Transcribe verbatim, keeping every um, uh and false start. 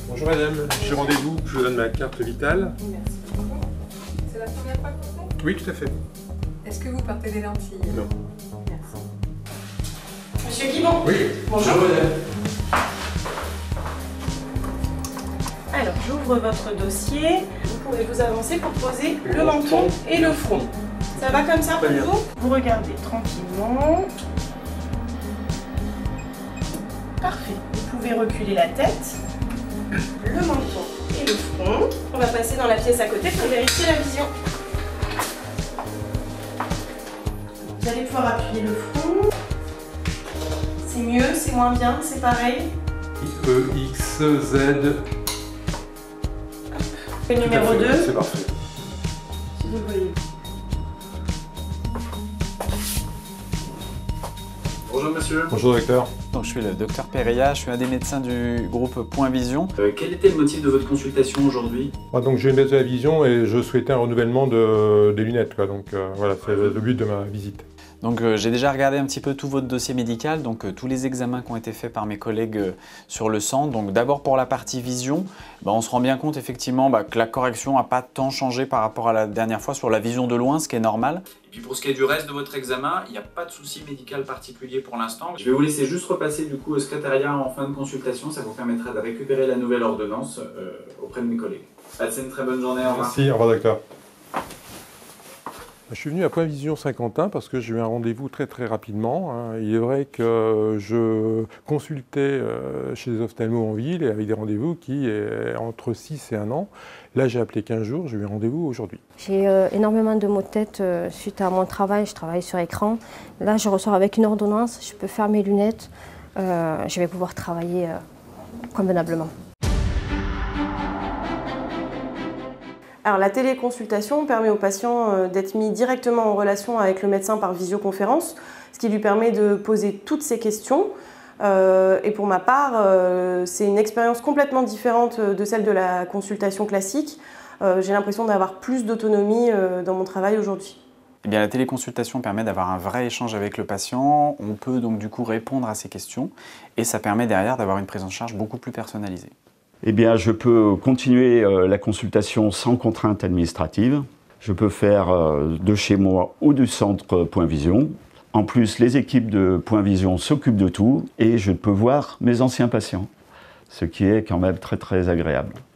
Bonjour madame, j'ai rendez-vous, je vous donne ma carte vitale. Merci beaucoup. C'est la première fois que vous faites? Oui, tout à fait. Est-ce que vous portez des lentilles? Non. Merci. Monsieur Guibon? Oui. Bonjour. Bonjour madame. Alors, j'ouvre votre dossier. Vous pouvez vous avancer pour poser le menton et le front. Ça va comme ça pour vous? Vous regardez tranquillement. Parfait. Vous pouvez reculer la tête, le menton et le front. On va passer dans la pièce à côté pour vérifier la vision. Vous allez pouvoir appuyer le front. C'est mieux, c'est moins bien, c'est pareil. E, X, Z. Le numéro deux. C'est parfait. Si vous le voyez. Bonjour monsieur. Bonjour docteur. Donc, je suis le docteur Perilla, je suis un des médecins du groupe Point Vision. Euh, quel était le motif de votre consultation aujourd'hui? Ah, donc j'ai une baisse de la vision et je souhaitais un renouvellement de, des lunettes. Quoi. Donc euh, voilà, c'est le but de ma visite. Donc euh, j'ai déjà regardé un petit peu tout votre dossier médical, donc euh, tous les examens qui ont été faits par mes collègues euh, sur le sang. Donc d'abord pour la partie vision, bah, on se rend bien compte effectivement bah, que la correction n'a pas tant changé par rapport à la dernière fois sur la vision de loin, ce qui est normal. Et puis pour ce qui est du reste de votre examen, il n'y a pas de souci médical particulier pour l'instant. Je vais vous laisser juste repasser du coup au secrétariat en fin de consultation, ça vous permettra de récupérer la nouvelle ordonnance euh, auprès de mes collègues. Passez une très bonne journée, au revoir. Merci, au revoir docteur. Je suis venu à Point Vision Saint-Quentin parce que j'ai eu un rendez-vous très très rapidement. Il est vrai que je consultais chez les ophtalmos en ville et avec des rendez-vous qui est entre six et un an. Là j'ai appelé quinze jours, j'ai eu un rendez-vous aujourd'hui. J'ai euh, énormément de maux de tête euh, suite à mon travail, je travaille sur écran. Là je ressors avec une ordonnance, je peux faire mes lunettes, euh, je vais pouvoir travailler euh, convenablement. Alors la téléconsultation permet au patient d'être mis directement en relation avec le médecin par visioconférence, ce qui lui permet de poser toutes ses questions. Euh, et pour ma part, euh, c'est une expérience complètement différente de celle de la consultation classique. Euh, j'ai l'impression d'avoir plus d'autonomie euh, dans mon travail aujourd'hui. Eh bien, la téléconsultation permet d'avoir un vrai échange avec le patient. On peut donc du coup répondre à ses questions et ça permet derrière d'avoir une prise en charge beaucoup plus personnalisée. Eh bien, je peux continuer euh, la consultation sans contrainte administrative. Je peux faire euh, de chez moi ou du centre Point Vision. En plus, les équipes de Point Vision s'occupent de tout et je peux voir mes anciens patients, ce qui est quand même très très agréable.